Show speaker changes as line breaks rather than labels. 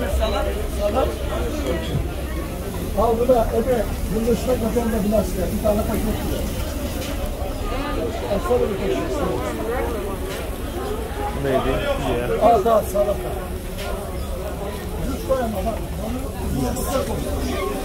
Salam.
Salam. Al bu da Ebe. Bunun üstüne kapanma binası. Bir tane paket diyor. Asla bir paket istiyor.
Neydi? Ya.
Al salata. Düz koyama bak. Onu koy.